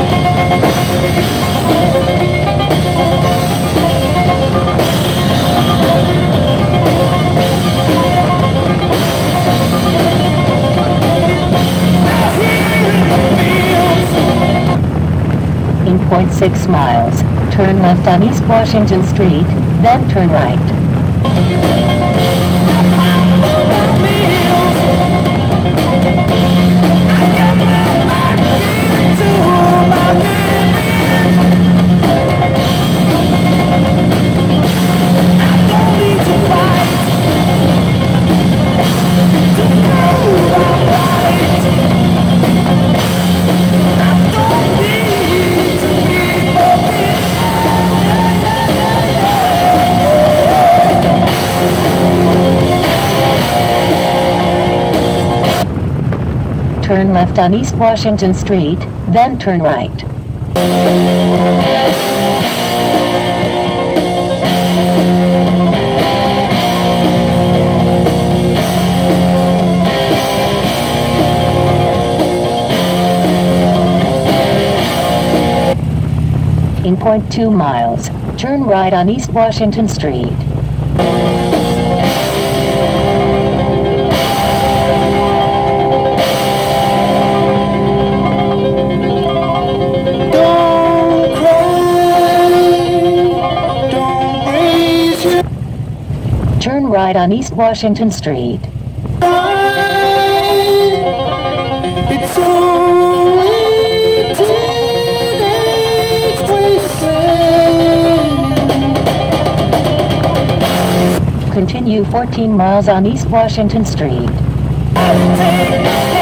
In 0.6 miles, turn left on East Washington Street, then turn right. Turn left on East Washington Street, then turn right. In 0.2 miles, turn right on East Washington Street. Turn right on East Washington Street. Continue 14 miles on East Washington Street.